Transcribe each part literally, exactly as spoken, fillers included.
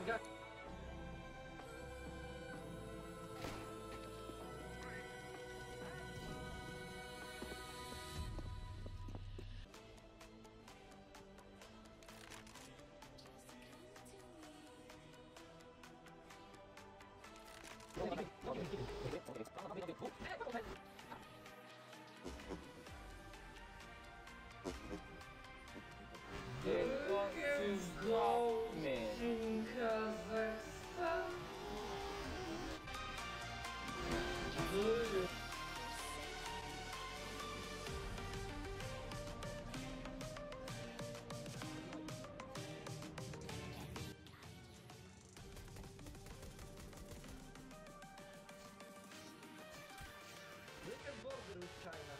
guys. They want to stop me. Kazakhstan. We can border with China.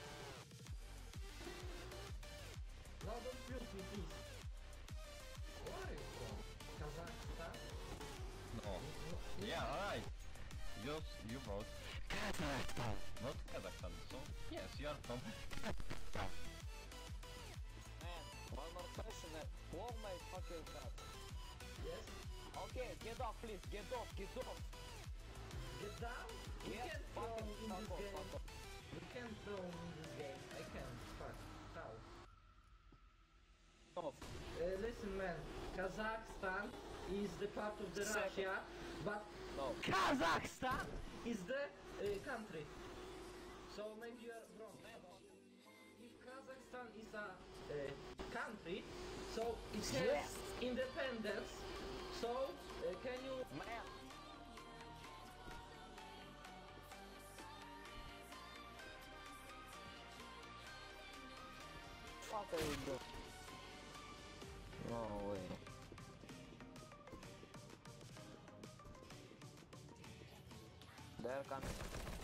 No, don't shoot me, please. Where are you from? Kazakhstan? No. Yeah, alright. You, you wrote Kazakhstan, not Kazakhstan. So, yes, you are from Kazakhstan. Man, one more question. uh, Blow my fucking head. Yes? Okay, get off, please. Get off, get off. Get down? We Yes, can't fuck throw off, in fuck this off, game. fuck off. We can't throw in this game. I can't. Fuck. How? Off. Uh, listen, man. Kazakhstan is the part of the Second. Russia, but No. Kazakhstan is the uh, country. So maybe you are wrong. If Kazakhstan is a uh, country, so it has Yes. independence. So uh, can you? Man. Fuck are you doing? No way. They're coming.